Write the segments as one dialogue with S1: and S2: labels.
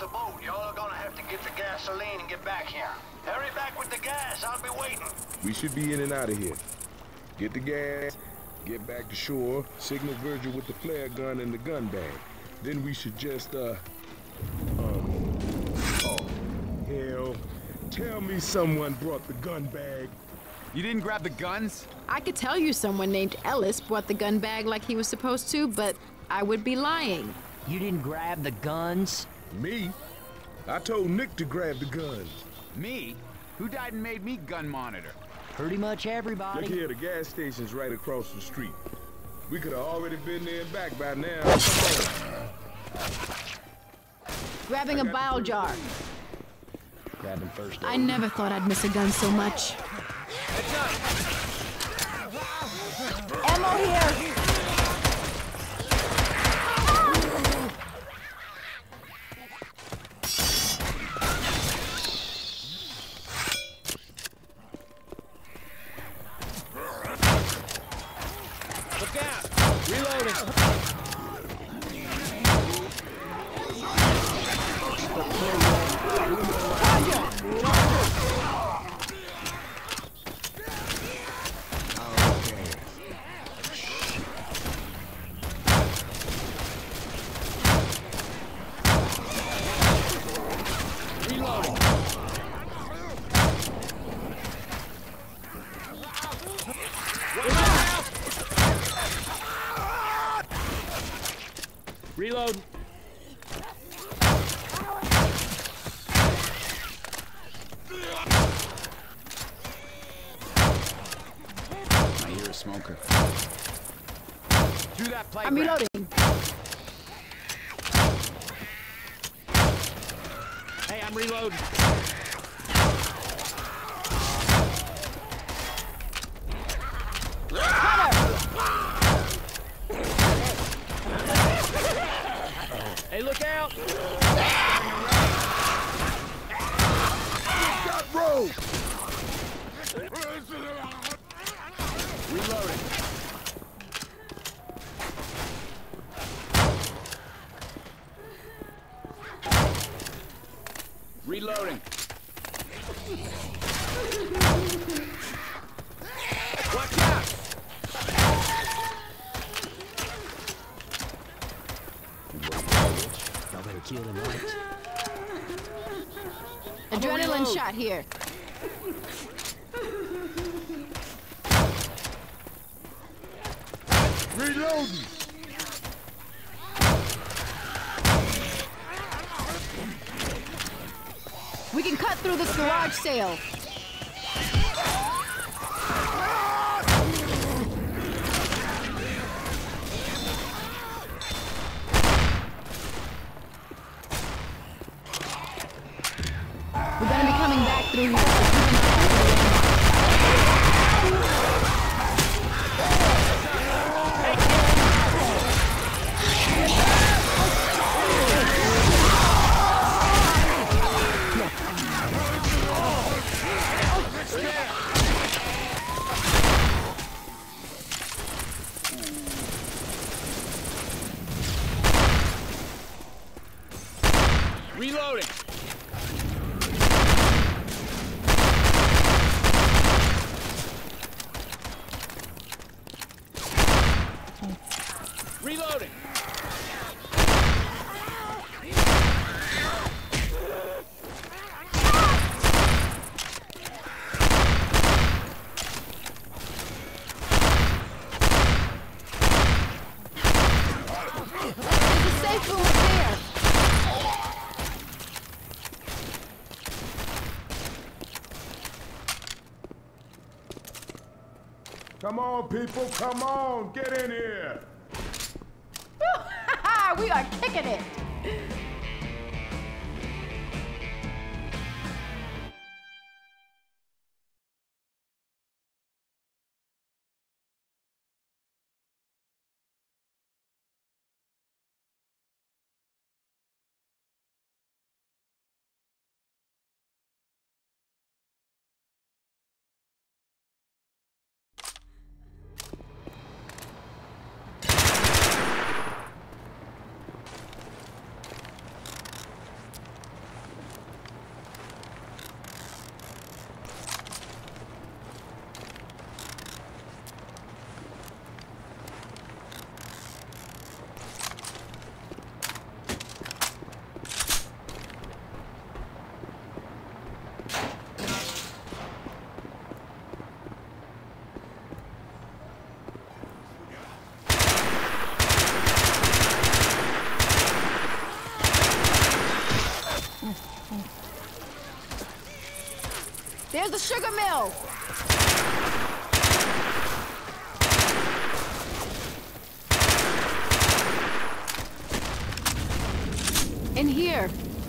S1: the boat. Y'all are gonna have to get the gasoline and get back here. Hurry back with the gas. I'll be waiting.
S2: We should be in and out of here. Get the gas, get back to shore, signal Virgil with the flare gun and the gun bag. Then we should just, oh, hell. Tell me someone brought the gun bag.
S3: You didn't grab the guns?
S4: I could tell you someone named Ellis brought the gun bag like he was supposed to, but I would be lying.
S5: You didn't grab the guns?
S2: Me? I told Nick to grab the guns.
S3: Me? Who died and made me gun monitor?
S5: Pretty much everybody.
S2: Look here, the gas station's right across the street. We could have already been there and back by now.
S4: Grabbing a bile jar.
S5: Grabbing first aid.
S4: I never thought I'd miss a gun so much. Ammo here!
S6: Look out! Reloading! Reload.
S3: I hear a smoker. Do that play.
S4: I'm reloading.
S6: Hey, I'm reloading. Hey, look out!
S2: Got road!
S3: Reloading. Reloading.
S6: Watch out!
S5: Y'all better kill them right.
S4: Adrenaline shot here.
S2: Reloading!
S4: We can cut through this garage sale. We're gonna be coming back through here, so keep an eye out for the
S6: Reloading. Reloading.
S4: There's a safe room up there.
S2: Come on, people, come on! Get in here!
S4: We are kicking it. the sugar mill! In here.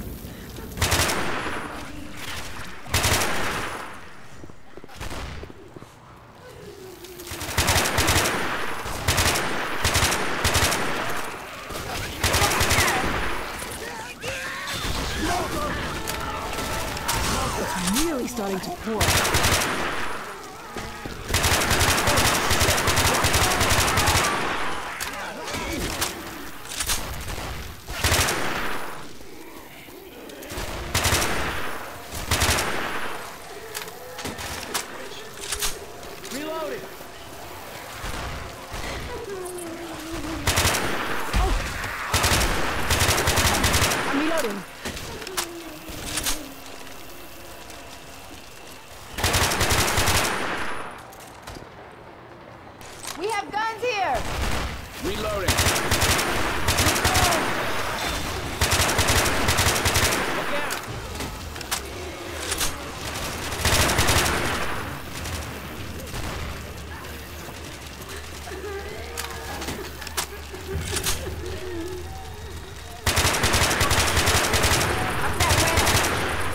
S4: It's really starting to pour.
S6: Reloading.
S4: I'm reloading. We have guns here!
S6: Reloading. Look out.
S4: Up that ramp!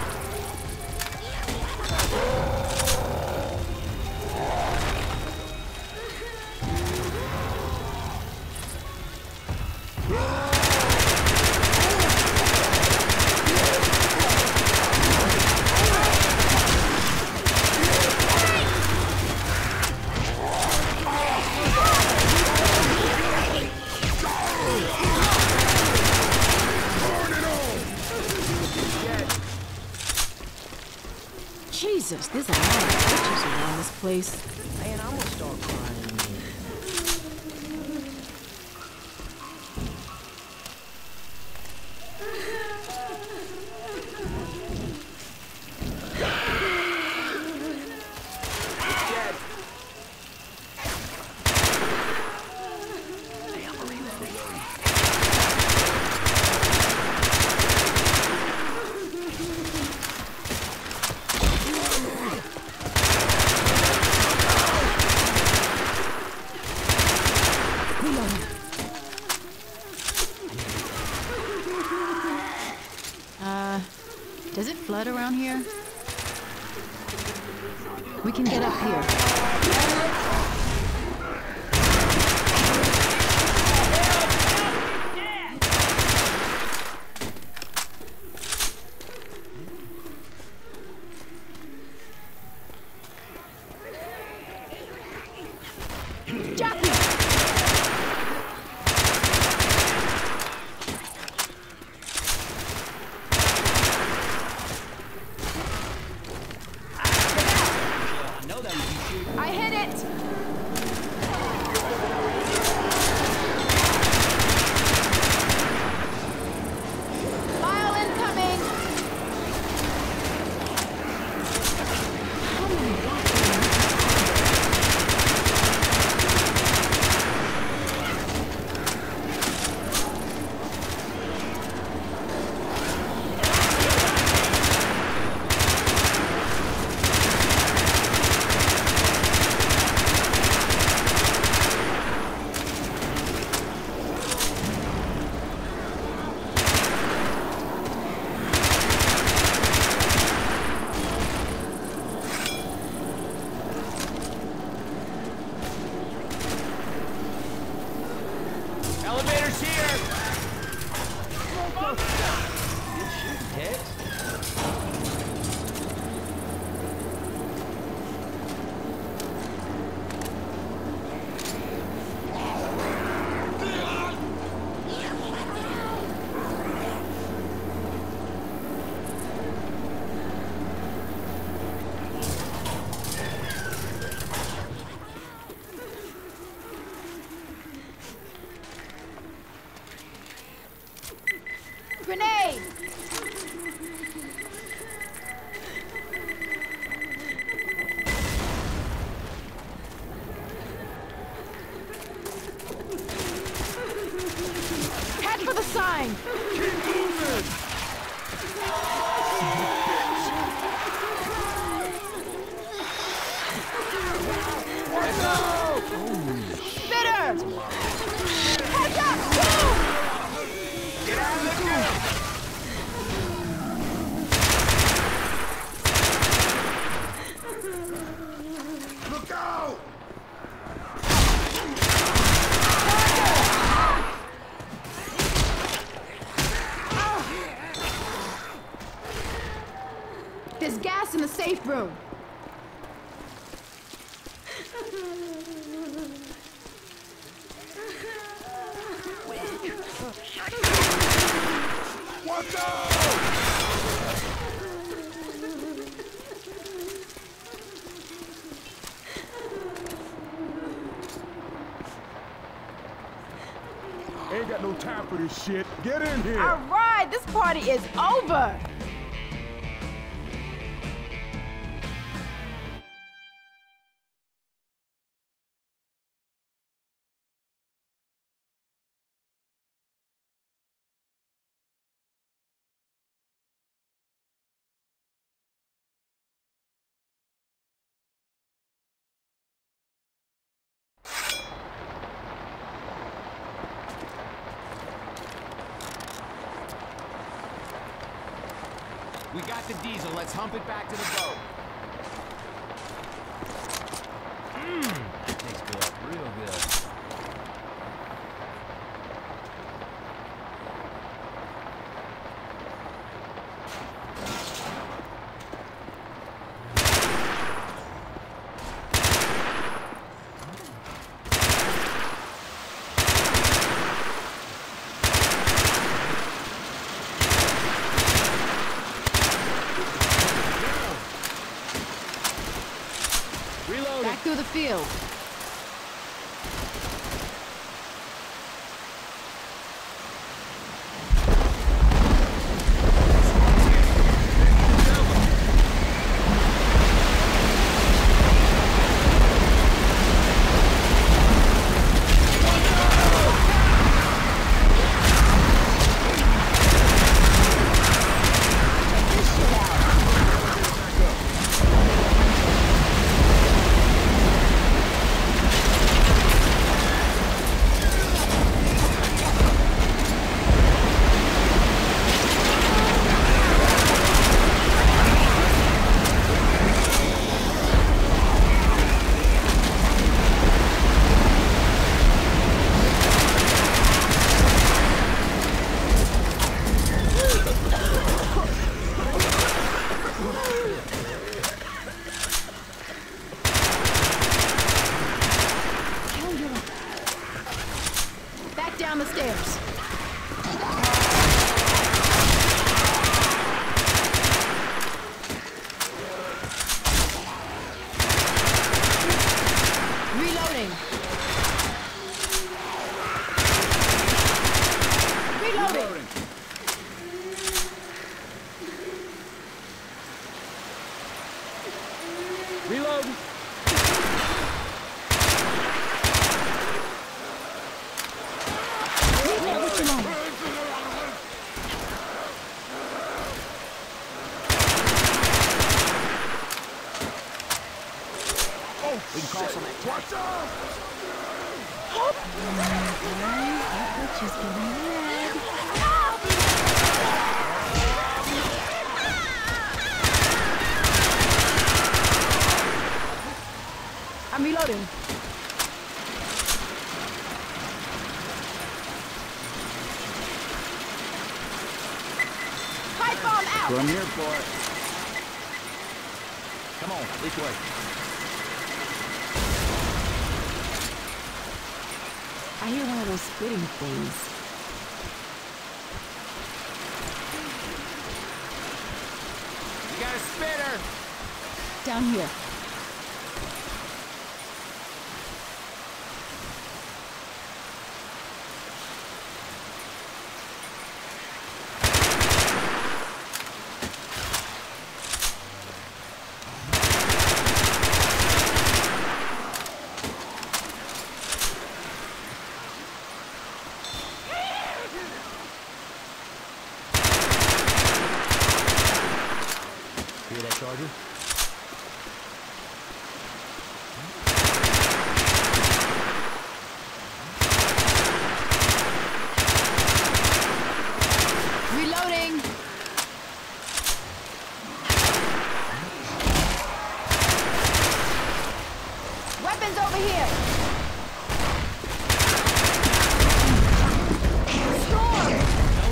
S4: Jesus, there's a lot of pictures around this place.
S5: Man, I'm gonna start crying in a minute.
S4: Does it flood around here? We can get up here. Jackie! I hit it! File incoming!
S6: Elevator's here.
S4: Grenade! Head for the sign!
S2: Keep moving!
S4: safe room.
S2: Watch out! Ain't got no time for this shit. Get in here.
S4: All right, this party is over.
S3: We got the diesel. Let's hump it back to the boat.
S6: That tastes good. Real good.
S4: Back through the field. Back down the stairs. Reloading. Reloading.
S6: Reload.
S2: We can call some. Watch out!
S4: Just getting red. I'm reloading. Pipe bomb out.
S3: What I'm here for.
S6: Come on, this way.
S4: I hear one of those spitting things.
S3: You got a spitter.
S4: Down here.
S6: Hear that charger?
S4: Reloading. Weapons over here. Storm.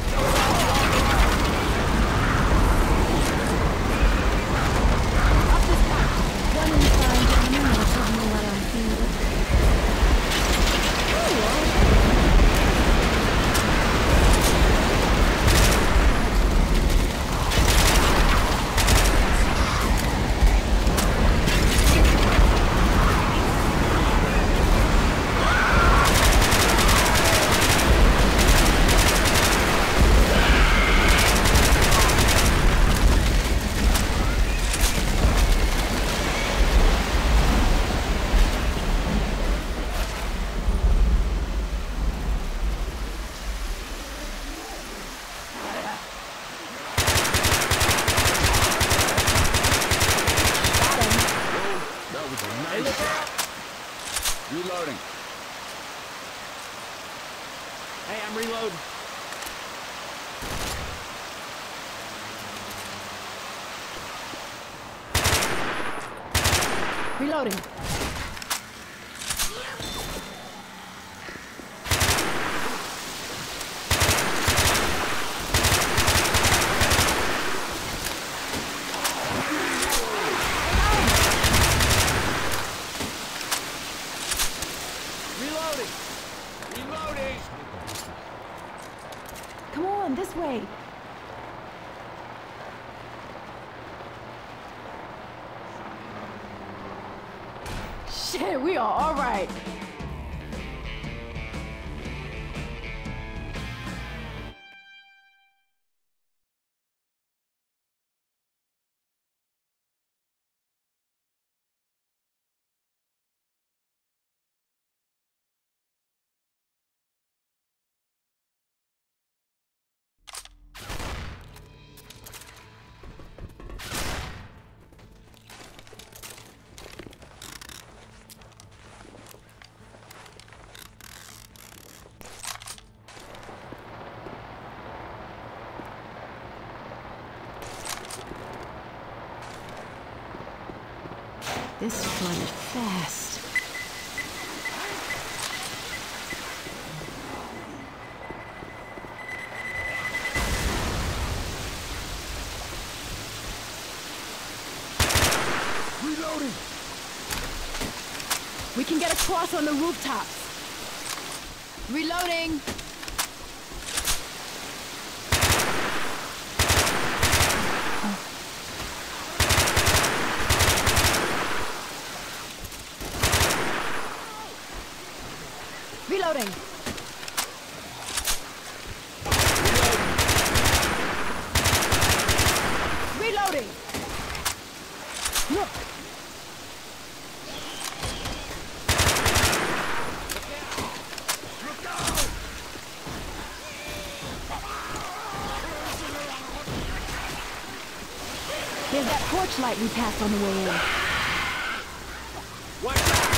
S3: Hey, I'm reloading.
S4: Reloading.
S3: Reloading. Reloading.
S4: Come on, this way. Shit, we are all right. This is running fast.
S2: Reloading!
S4: We can get across on the rooftops. Reloading. Reloading. Reloading. Look. There's that porch light we passed on the way in.
S3: Watch out!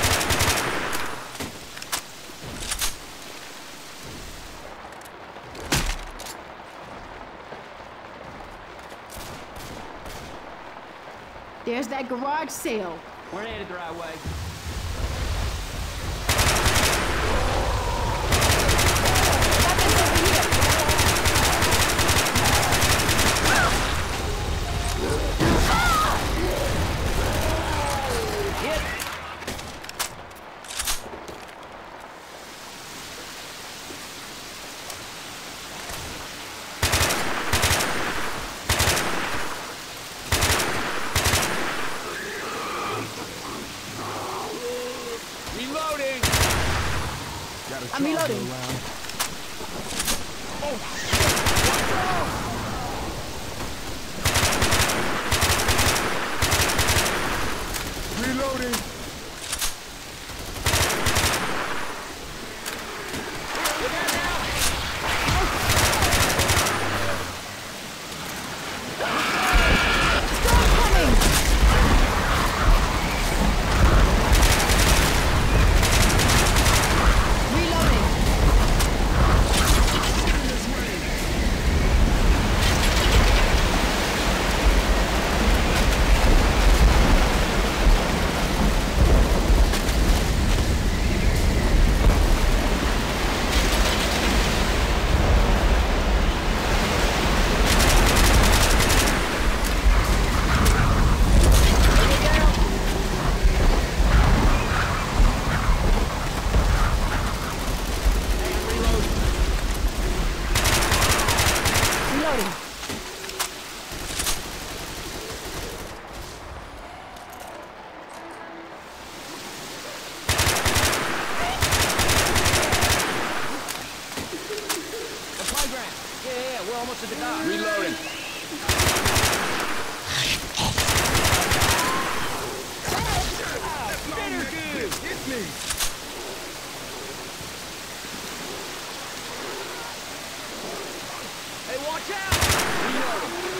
S4: There's that garage sale.
S3: We're headed the right way.
S4: Weapons over here.
S3: Reloading!
S4: I'm reloading.
S2: Reloading!
S4: Storm coming. Reloading. Reloading.
S3: The playground. Yeah, we're almost at the dock. Reloading.
S2: Hit me!
S3: Hey, watch out! Reloading.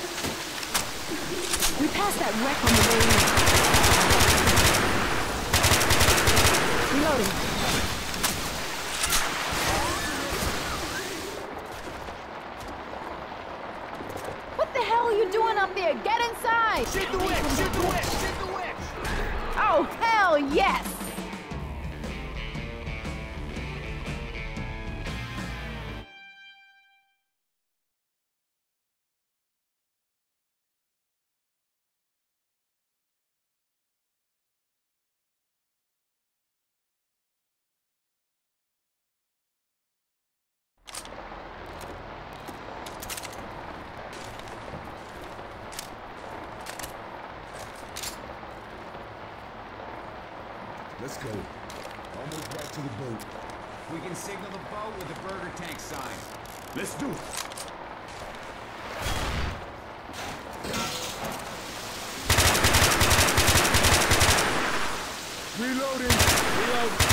S4: We passed that wreck on the way in.
S2: Let's go. Almost back to the boat.
S3: We can signal the boat with the burger tank sign.
S2: Let's do it. Reloading. Reloading.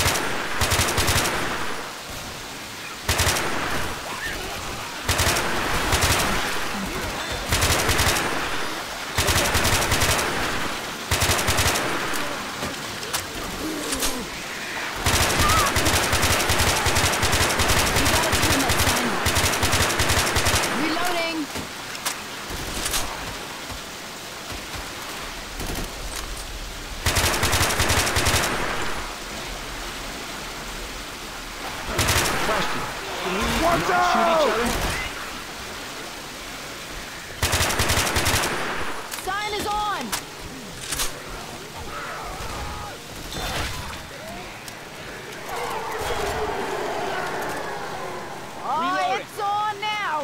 S6: Watch out! Shoot each other?
S4: Sign is on! Oh, it's on now!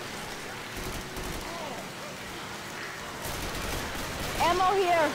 S4: Ammo here!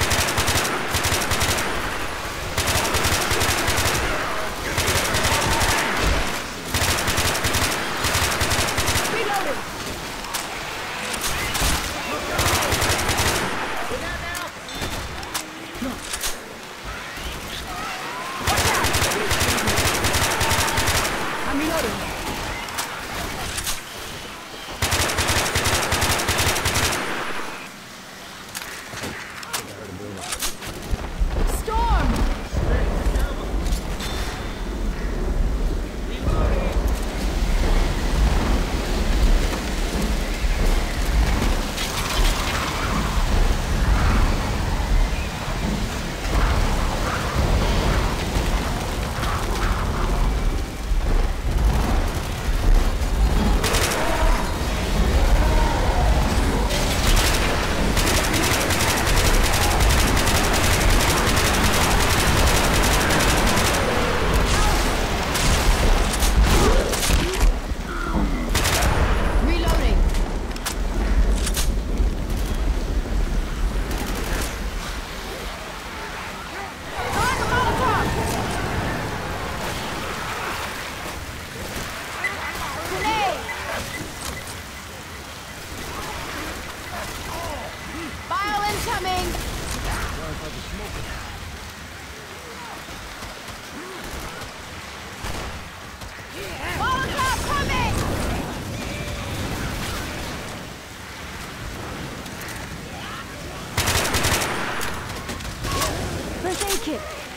S4: Kit.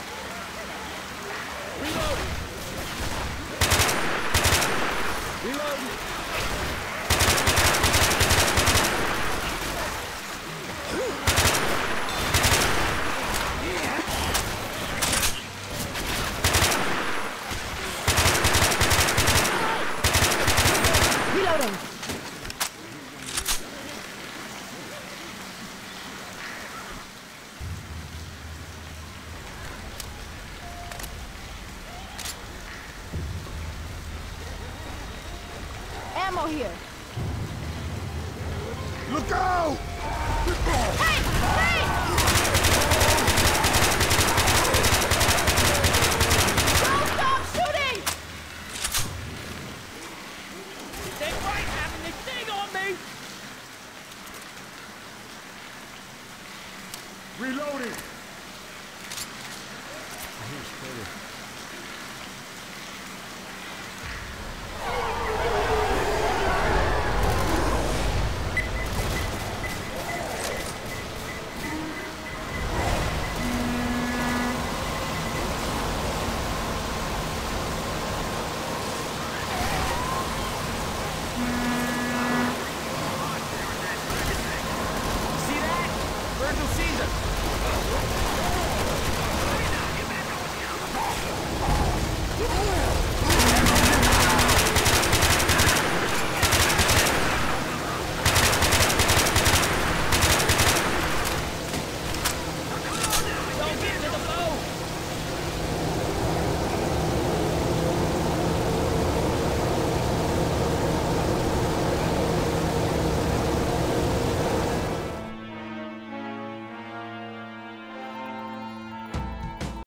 S6: Reload! Reload!
S4: Reloading. Ammo here.
S2: Look out!
S4: Hey! Hey! Don't stop shooting!
S6: They might have this thing on me!
S2: Reloading!
S6: Here's further.